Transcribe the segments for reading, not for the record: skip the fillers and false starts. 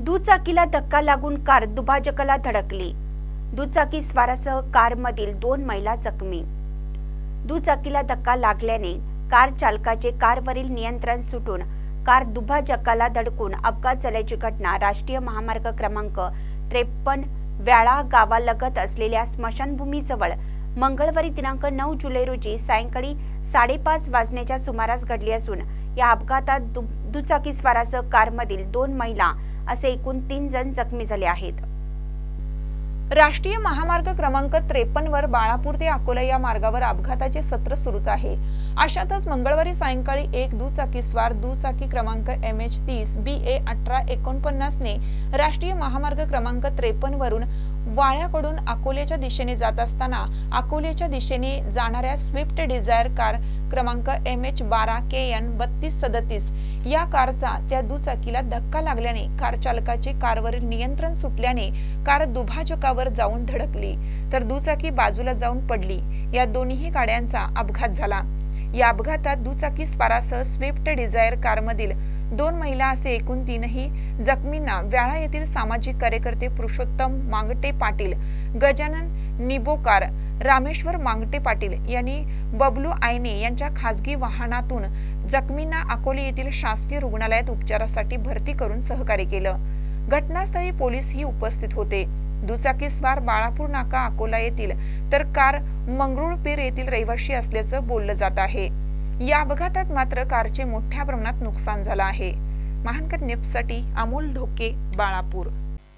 दुचाकीला धक्का लागून कार दुभाजकाला धडकली। दुचाकी स्वारासह कारमधील 2 महिला जखमी। दुचाकीला धक्का लागल्याने कार चालकाचे कारवरील नियंत्रण सुटून कार दुभाजकाला धडकून अपघात झाल्याची घटना राष्ट्रीय महामार्ग क्रमांक 53 व्याळा गावालगत असलेल्या स्मशानभूमीजवळ मंगळवारी दिनांक 9 जुलै रोजी सायंकाळी 5:30 वाजण्याच्या सुमारास घडली असून या अपघातात दुचाकी स्वारासह कारमधील 2 महिला असे एकूण 3 जण जखमी झाले आहेत। राष्ट्रीय महामार्ग क्रमांक 53 वर बाळापूर ते अकोला या मार्गावर अपघाताचे सत्र सुरूच आहे। अशातच मंगळवारी सायंकाळी एक दुचाकीस्वार दुचाकी क्रमांक MH30 BA 1849 ने राष्ट्रीय महामार्ग क्रमांक 53 वरून वाळ्याकडून अकोल्याच्या दिशेने जात असताना अकोल्याच्या दिशेने जाणाऱ्या स्विफ्ट डिझायर कार क्रमांक MH12 KN 3237 या कारचा त्या दुचाकीला धक्का लागल्याने कार चालकाचे कारवरील नियंत्रण सुटल्याने कार दुभाजकावर जाऊन धडकली, तर दुचाकी बाजूला जाऊन पडली। या दोन्ही गाड्यांचा अपघात झाला। या अपघातात दुचाकी स्वारासह स्विफ्ट डिझायर कारमधील 2 महिला असे एकूण 3ही जखमींना व्याळा येथील सामाजिक कार्यकर्ते पुरुषोत्तम मांगटे पाटील, गजानन निबोकार, रामेश्वर मांगटे पाटील यांनी बबलू आयने यांच्या खासगी वाहनातून जखमींना अकोले येथील शासकीय रुग्णालयात उपचारासाठी भरती करून सहकार्य केलं। घटनास्थळी पोलीसही उपस्थित होते। दुचाकीस्वार बाळापूर नाका अकोला येथील तर कार मंगरुळपीर येथील रहिवासी असल्याचं बोललं जात आहे। या अपघातात मात्र कारचे मोठ्या प्रमाणात नुकसान झालं आहे। महानकर न्यूजसाठी अमोल ढोके, बाळापूर।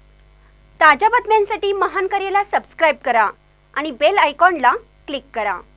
ताज्या बातम्यांसाठी महानकरेला सबस्क्राइब करा आणि बेल आयकॉनला क्लिक करा।